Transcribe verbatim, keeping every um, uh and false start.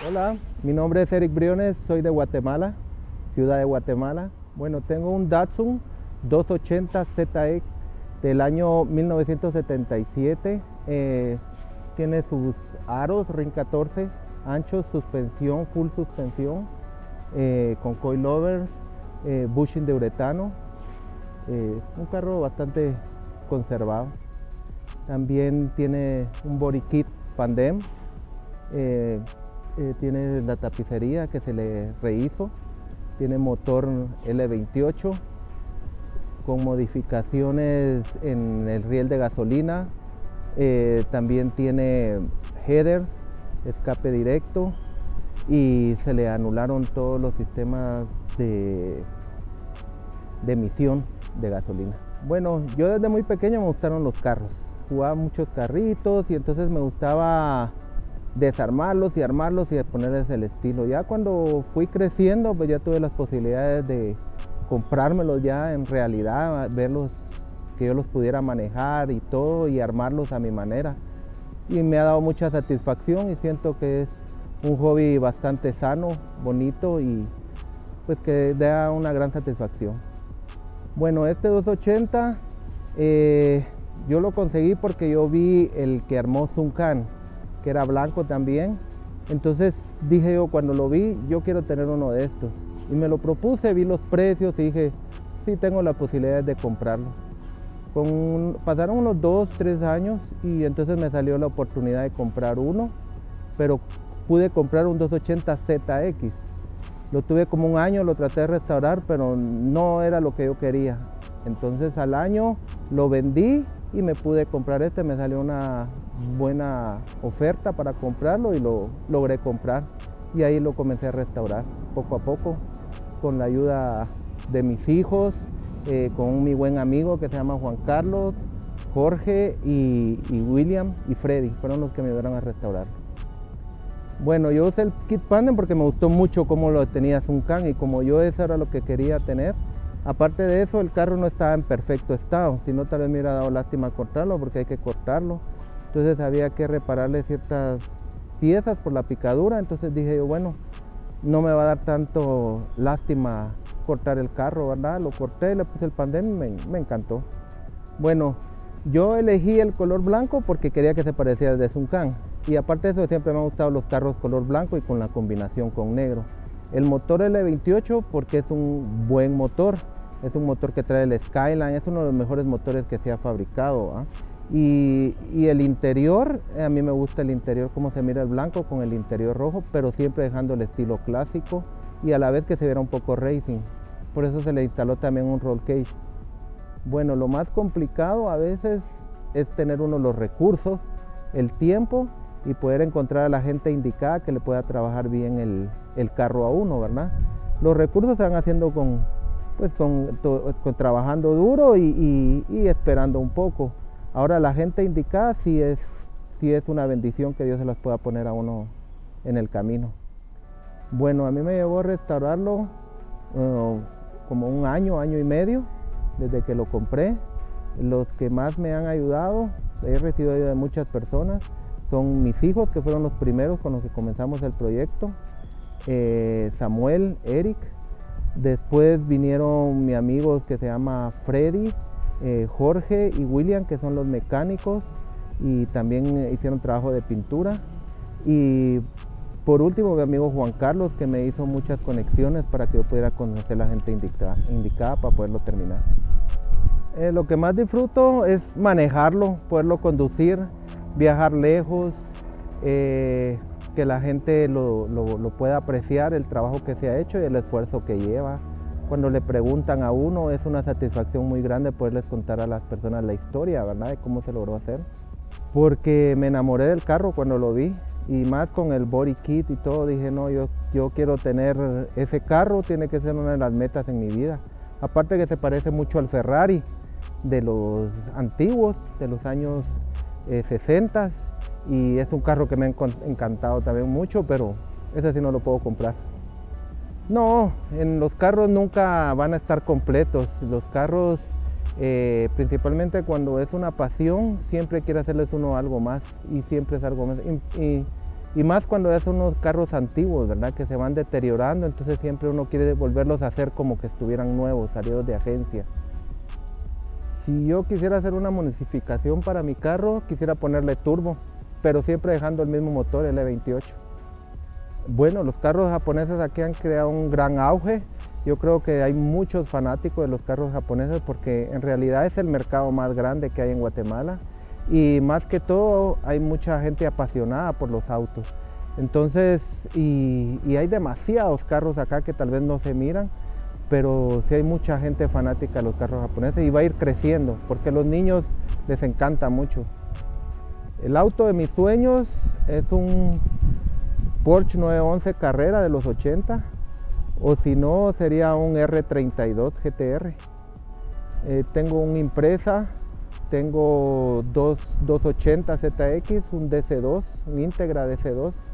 Hola, mi nombre es Eric Briones, soy de Guatemala, ciudad de Guatemala. Bueno, tengo un Datsun doscientos ochenta Z E del año mil novecientos setenta y siete. Eh, tiene sus aros RIN catorce, anchos, suspensión, full suspensión, eh, con coilovers, eh, bushing de uretano. Eh, un carro bastante conservado. También tiene un body kit Pandem. Eh, eh, tiene la tapicería que se le rehizo. Tiene motor L veintiocho con modificaciones en el riel de gasolina. Eh, también tiene headers, escape directo, y se le anularon todos los sistemas de, de emisión de gasolina. Bueno, yo desde muy pequeño me gustaron los carros. Jugaba muchos carritos y entonces me gustaba desarmarlos y armarlos y ponerles el estilo. Ya cuando fui creciendo, pues ya tuve las posibilidades de comprármelos ya en realidad, verlos, que yo los pudiera manejar y todo, y armarlos a mi manera. Y me ha dado mucha satisfacción y siento que es un hobby bastante sano, bonito y pues que da una gran satisfacción. Bueno, este doscientos ochenta eh, yo lo conseguí porque yo vi el que armó Zuncan, que era blanco también. Entonces dije yo, cuando lo vi, yo quiero tener uno de estos. Y me lo propuse, vi los precios y dije, sí, tengo la posibilidad de comprarlo. Con, pasaron unos dos, tres años y entonces me salió la oportunidad de comprar uno, pero pude comprar un doscientos ochenta Z X. Lo tuve como un año, lo traté de restaurar, pero no era lo que yo quería. Entonces al año lo vendí y me pude comprar este, me salió una buena oferta para comprarlo y lo logré comprar. Y ahí lo comencé a restaurar poco a poco, con la ayuda de mis hijos, eh, con mi buen amigo que se llama Juan Carlos, Jorge y, y William y Freddy, fueron los que me ayudaron a restaurar. Bueno, yo usé el kit Pandem porque me gustó mucho cómo lo tenía Zuncan y como yo eso era lo que quería tener. Aparte de eso, el carro no estaba en perfecto estado, si no tal vez me hubiera dado lástima cortarlo porque hay que cortarlo. Entonces había que repararle ciertas piezas por la picadura, entonces dije yo, bueno, no me va a dar tanto lástima cortar el carro, ¿verdad? Lo corté, le puse el Pandem y me, me encantó. Bueno, yo elegí el color blanco porque quería que se pareciera al de Zuncan. Y aparte de eso, siempre me han gustado los carros color blanco y con la combinación con negro. El motor L veintiocho porque es un buen motor. Es un motor que trae el Skyline, es uno de los mejores motores que se ha fabricado. ¿eh? Y, y el interior, a mí me gusta el interior, cómo se mira el blanco con el interior rojo, pero siempre dejando el estilo clásico y a la vez que se viera un poco racing. Por eso se le instaló también un roll cage. Bueno, lo más complicado a veces es tener uno los recursos, el tiempo y poder encontrar a la gente indicada que le pueda trabajar bien el, el carro a uno, ¿verdad? Los recursos se van haciendo con, pues con, to, con trabajando duro y, y, y esperando un poco. Ahora la gente indicada sí es, sí es una bendición que Dios se las pueda poner a uno en el camino. Bueno, a mí me llevó a restaurarlo uh, como un año, año y medio desde que lo compré. Los que más me han ayudado, he recibido ayuda de muchas personas, son mis hijos que fueron los primeros con los que comenzamos el proyecto, eh, Samuel, Eric, después vinieron mis amigos que se llama Freddy, eh, Jorge y William, que son los mecánicos y también hicieron trabajo de pintura, y por último mi amigo Juan Carlos, que me hizo muchas conexiones para que yo pudiera conocer a la gente indicada, indicada para poderlo terminar. Eh, lo que más disfruto es manejarlo, poderlo conducir, viajar lejos, eh, que la gente lo, lo, lo pueda apreciar, el trabajo que se ha hecho y el esfuerzo que lleva. Cuando le preguntan a uno es una satisfacción muy grande poderles contar a las personas la historia, ¿verdad? De cómo se logró hacer. Porque me enamoré del carro cuando lo vi y más con el body kit y todo, dije no, yo, yo quiero tener ese carro, tiene que ser una de las metas en mi vida. Aparte que se parece mucho al Ferrari de los antiguos, de los años eh, sesenta, y es un carro que me ha encantado también mucho, pero ese sí no lo puedo comprar. No, en los carros nunca van a estar completos. Los carros, eh, principalmente cuando es una pasión, siempre quiere hacerles uno algo más y siempre es algo más. Y, y Y más cuando ya son unos carros antiguos, ¿verdad? Que se van deteriorando, entonces siempre uno quiere volverlos a hacer como que estuvieran nuevos, salidos de agencia. Si yo quisiera hacer una modificación para mi carro, quisiera ponerle turbo, pero siempre dejando el mismo motor, el E veintiocho. Bueno, los carros japoneses aquí han creado un gran auge. Yo creo que hay muchos fanáticos de los carros japoneses porque en realidad es el mercado más grande que hay en Guatemala. Y más que todo hay mucha gente apasionada por los autos. Entonces, y, y hay demasiados carros acá que tal vez no se miran, pero sí hay mucha gente fanática de los carros japoneses y va a ir creciendo porque a los niños les encanta mucho. El auto de mis sueños es un Porsche nueve once Carrera de los ochenta, o si no sería un R treinta y dos G T R. Eh, tengo un Impreza. Tengo dos doscientos ochenta Z X, un D C dos, un Integra D C dos.